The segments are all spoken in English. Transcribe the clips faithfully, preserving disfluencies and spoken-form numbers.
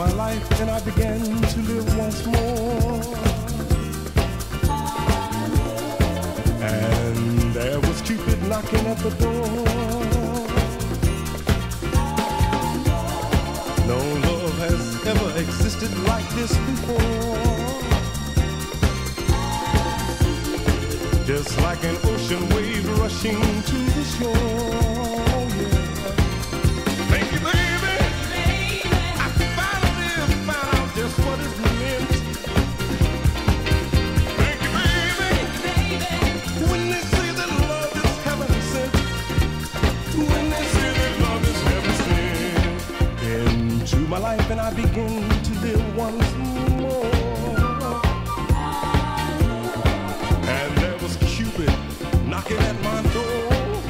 my life and I began to live once more. And there was Cupid knocking at the door. No love has ever existed like this before. Just like an ocean wave rushing to the shore. Yeah. Thank you, baby. I finally found out just what it meant. Thank you, baby. When they say that love is heaven sent. When they say that love is heaven sent. Into my life and I begin to live once more. And there was Cupid knocking at my door.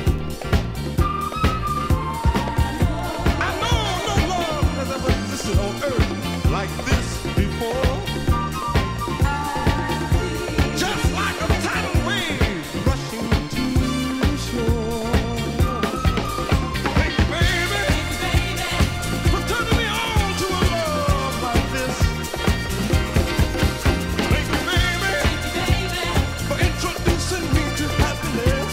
I know no love has ever existed on earth like this before. Just like a tidal wave rushing to the shore. Thank you, baby, for turning me on to a love like this. Thank you, baby, for introducing me to happiness.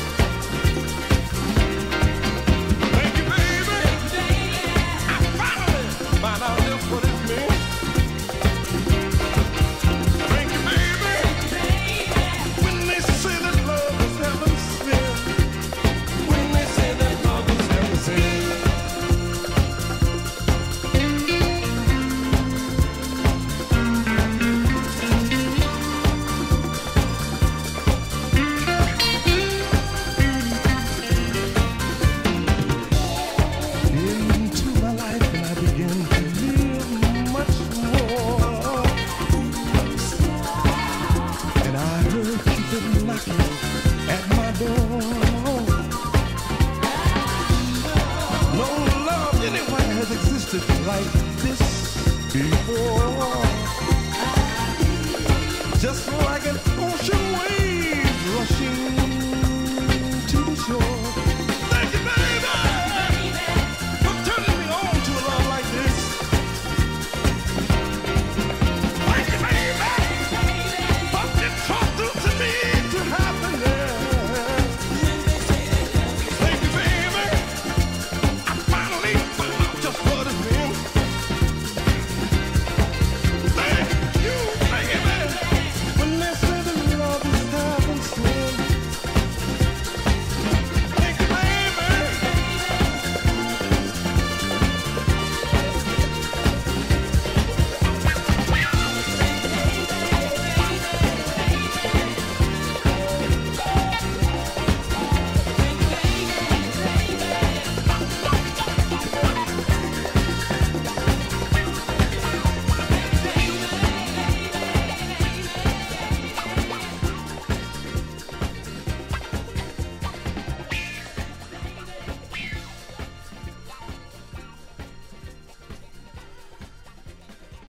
Thank you, baby. I finally found out just what it meant. Thank you, baby. When they say that love is heaven sent. When they say that love is heaven sent. Into my life and I begin to live much more. And I heard Cupid knocking at my door. No love anywhere has existed like this before. Just like an ocean